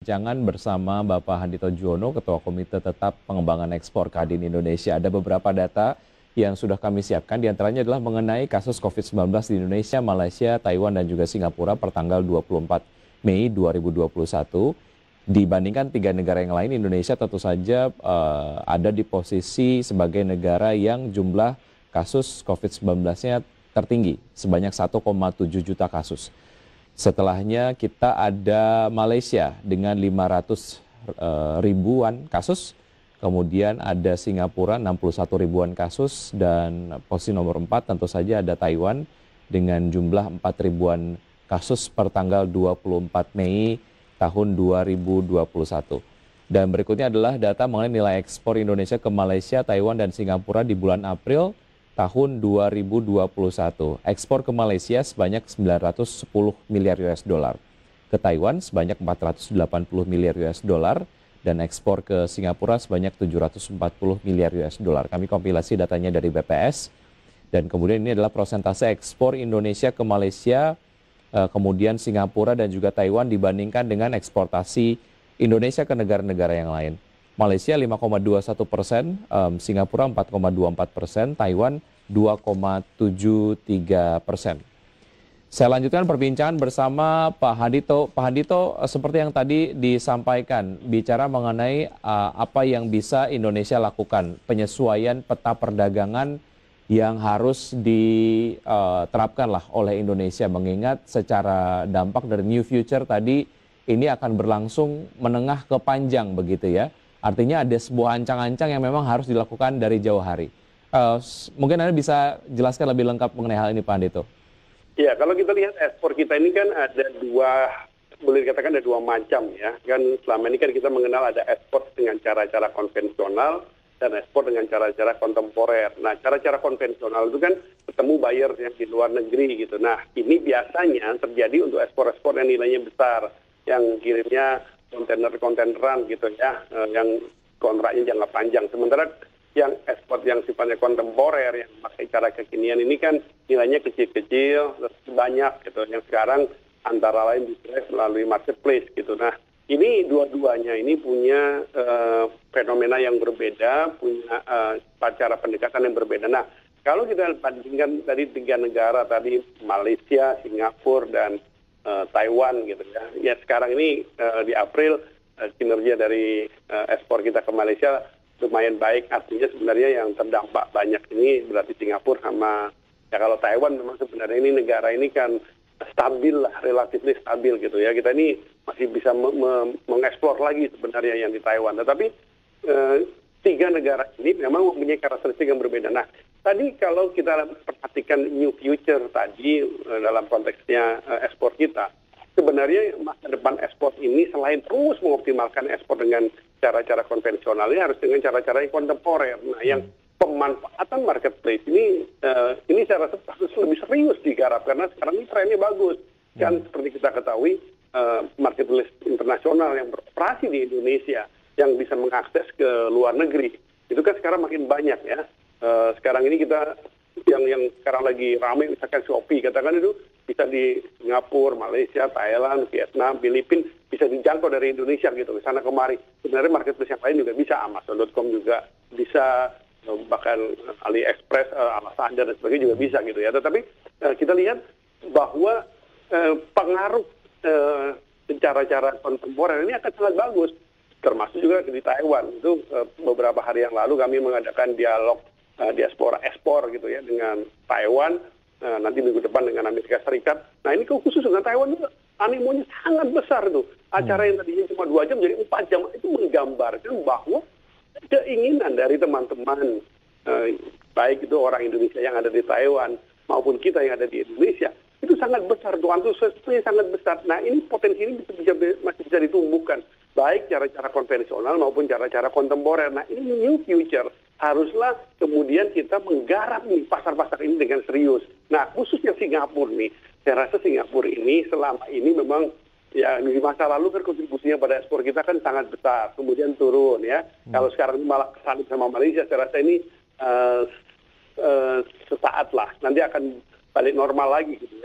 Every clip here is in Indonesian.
Jangan bersama Bapak Hadito Juwono, Ketua Komite Tetap Pengembangan Ekspor Kadin Indonesia. Ada beberapa data yang sudah kami siapkan, diantaranya adalah mengenai kasus COVID-19 di Indonesia, Malaysia, Taiwan, dan juga Singapura per tanggal 24 Mei 2021. Dibandingkan tiga negara yang lain, Indonesia tentu saja ada di posisi sebagai negara yang jumlah kasus COVID-19-nya tertinggi, sebanyak 1,7 juta kasus. Setelahnya kita ada Malaysia dengan 500 ribuan kasus, kemudian ada Singapura 61 ribuan kasus, dan posisi nomor 4 tentu saja ada Taiwan dengan jumlah 4 ribuan kasus per tanggal 24 Mei tahun 2021. Dan berikutnya adalah data mengenai nilai ekspor Indonesia ke Malaysia, Taiwan, dan Singapura di bulan April tahun 2021. Ekspor ke Malaysia sebanyak 910 miliar US dollar, ke Taiwan sebanyak 480 miliar US dollar, dan ekspor ke Singapura sebanyak 740 miliar US dollar. Kami kompilasi datanya dari BPS, dan kemudian ini adalah persentase ekspor Indonesia ke Malaysia, kemudian Singapura dan juga Taiwan dibandingkan dengan eksportasi Indonesia ke negara-negara yang lain. Malaysia 5,21%, Singapura 4,24%, Taiwan 2,73%. Saya lanjutkan perbincangan bersama Pak Hadito. Pak Hadito, seperti yang tadi disampaikan, bicara mengenai apa yang bisa Indonesia lakukan, penyesuaian peta perdagangan yang harus diterapkanlah oleh Indonesia, mengingat secara dampak dari New Future tadi ini akan berlangsung menengah ke panjang begitu ya. Artinya ada sebuah ancang-ancang yang memang harus dilakukan dari jauh hari. Mungkin Anda bisa jelaskan lebih lengkap mengenai hal ini, Pak Andito. Ya, kalau kita lihat ekspor kita ini kan ada dua, boleh dikatakan ada dua macam ya. Kan selama ini kan kita mengenal ada ekspor dengan cara-cara konvensional dan ekspor dengan cara-cara kontemporer. Nah, cara-cara konvensional itu kan ketemu buyer yang di luar negeri gitu. Nah, ini biasanya terjadi untuk ekspor-ekspor yang nilainya besar, yang kirimnya kontainer-kontaineran gitu ya, yang kontraknya jangka panjang. Sementara yang ekspor yang sifatnya kontemporer, yang pakai cara kekinian ini kan nilainya kecil-kecil, banyak gitu. Yang sekarang antara lain distress melalui marketplace gitu. Nah, ini dua-duanya ini punya fenomena yang berbeda, punya cara pendekatan yang berbeda. Nah, kalau kita bandingkan tadi tiga negara tadi, Malaysia, Singapura, dan Taiwan gitu ya. Ya sekarang ini di April kinerja dari ekspor kita ke Malaysia lumayan baik. Artinya sebenarnya yang terdampak banyak ini berarti Singapura sama, ya kalau Taiwan memang sebenarnya ini negara ini kan stabil lah, relatif stabil gitu ya. Kita ini masih bisa mengeksplor lagi sebenarnya yang di Taiwan. Tetapi tiga negara ini memang mempunyai karakteristik yang berbeda. Nah, tadi kalau kita perhatikan New Future tadi dalam konteksnya ekspor kita, sebenarnya masa depan ekspor ini selain terus mengoptimalkan ekspor dengan cara-cara konvensional, ini harus dengan cara-cara yang kontemporer. Nah, yang pemanfaatan marketplace ini saya rasa harus lebih serius digarap karena sekarang ini trennya bagus. Kan seperti kita ketahui marketplace internasional yang beroperasi di Indonesia yang bisa mengakses ke luar negeri itu kan sekarang makin banyak ya. Sekarang ini kita yang sekarang lagi ramai misalkan Shopee, katakan itu bisa di Singapura, Malaysia, Thailand, Vietnam, Filipina, bisa dijangkau dari Indonesia gitu ke sana kemari. Sebenarnya marketplace yang lain juga bisa, Amazon.com juga bisa, bahkan AliExpress, Alazada dan sebagainya juga bisa gitu ya. Tetapi kita lihat bahwa pengaruh cara-cara kontemporer ini akan sangat bagus, termasuk juga di Taiwan. Itu beberapa hari yang lalu kami mengadakan dialog diaspora ekspor gitu ya dengan Taiwan, nanti minggu depan dengan Amerika Serikat. Nah ini khusus dengan Taiwan itu animonya sangat besar tuh. Acara yang tadinya cuma 2 jam jadi 4 jam, itu menggambarkan bahwa keinginan dari teman-teman baik itu orang Indonesia yang ada di Taiwan maupun kita yang ada di Indonesia itu sangat besar, tuh antusiasmenya sangat besar. Nah ini potensi ini masih bisa ditumbuhkan, baik cara-cara konvensional maupun cara-cara kontemporer. Nah ini New Future, haruslah kemudian kita menggarap nih pasar-pasar ini dengan serius. Nah khususnya Singapura nih, saya rasa Singapura ini selama ini memang ya di masa lalu kan kontribusinya pada ekspor kita kan sangat besar, kemudian turun ya. Kalau sekarang malah kesandung sama Malaysia, saya rasa ini sesaat lah, nanti akan balik normal lagi gitu ya.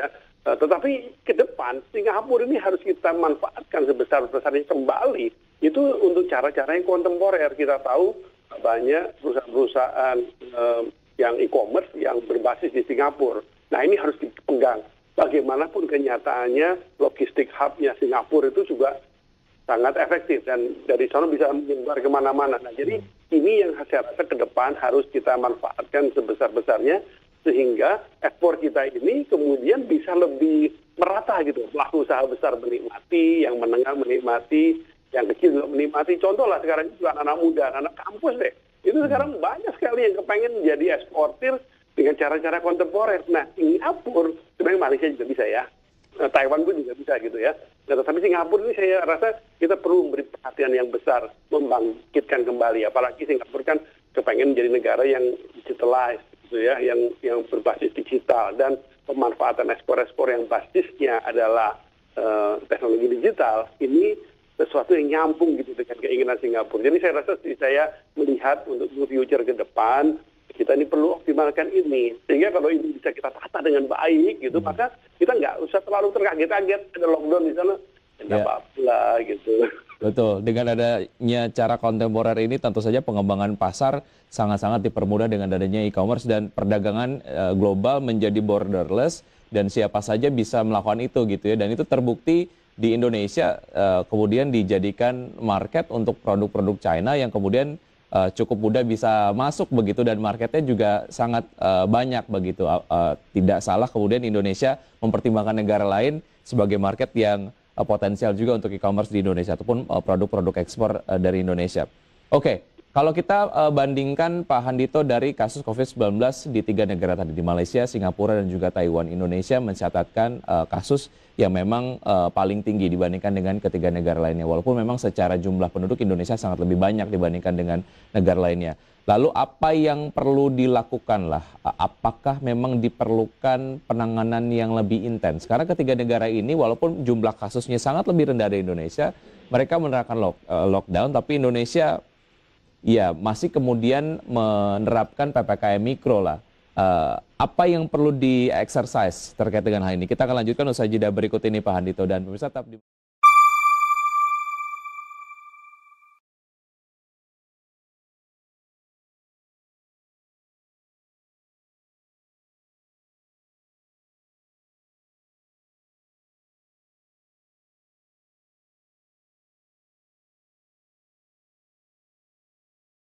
Tetapi ke depan Singapura ini harus kita manfaatkan sebesar-besarnya kembali itu untuk cara-cara yang kontemporer. Kita tahu banyak perusahaan-perusahaan yang e-commerce yang berbasis di Singapura. Nah ini harus dipegang. Bagaimanapun kenyataannya logistik hub-nya Singapura itu juga sangat efektif dan dari sana bisa menyebar kemana-mana. Nah jadi ini yang saya rasa ke depan harus kita manfaatkan sebesar-besarnya sehingga ekspor kita ini kemudian bisa lebih merata gitu. Pelaku usaha besar menikmati, yang menengah menikmati, yang kecil juga menikmati. Contoh lah sekarang juga anak-anak muda, anak kampus deh. Itu sekarang banyak sekali yang kepengen jadi eksportir dengan cara-cara kontemporer. Nah, Singapura, sebenarnya Malaysia juga bisa ya. Taiwan pun juga bisa gitu ya. Nah, tetapi Singapura ini saya rasa kita perlu memberi perhatian yang besar, membangkitkan kembali. Apalagi Singapura kan kepengen menjadi negara yang digitalized gitu ya, yang berbasis digital dan pemanfaatan ekspor-ekspor yang basisnya adalah teknologi digital ini sesuatu yang nyambung gitu dengan keinginan Singapura. Jadi saya rasa saya melihat untuk future ke depan kita ini perlu optimalkan ini sehingga kalau ini bisa kita tata dengan baik gitu maka kita nggak usah terlalu terkaget-kaget ada lockdown di sana nggak apa-apa gitu. Betul, dengan adanya cara kontemporer ini tentu saja pengembangan pasar sangat-sangat dipermudah dengan adanya e-commerce dan perdagangan global menjadi borderless dan siapa saja bisa melakukan itu gitu ya. Dan itu terbukti di Indonesia kemudian dijadikan market untuk produk-produk China yang kemudian cukup mudah bisa masuk begitu dan marketnya juga sangat banyak begitu. Tidak salah kemudian Indonesia mempertimbangkan negara lain sebagai market yang potensial juga untuk e-commerce di Indonesia ataupun produk-produk ekspor dari Indonesia. Oke, kalau kita bandingkan Pak Handito dari kasus COVID-19 di 3 negara tadi, di Malaysia, Singapura, dan juga Taiwan, Indonesia mencatatkan kasus yang memang paling tinggi dibandingkan dengan ketiga negara lainnya. Walaupun memang secara jumlah penduduk Indonesia sangat lebih banyak dibandingkan dengan negara lainnya. Lalu apa yang perlu dilakukan lah? Apakah memang diperlukan penanganan yang lebih intens? Karena ketiga negara ini walaupun jumlah kasusnya sangat lebih rendah dari Indonesia, mereka menerapkan lockdown, tapi Indonesia ya masih kemudian menerapkan PPKM mikro lah. Apa yang perlu di-exercise terkait dengan hal ini? Kita akan lanjutkan usai jeda berikut ini Pak Handito dan pemirsa tetap di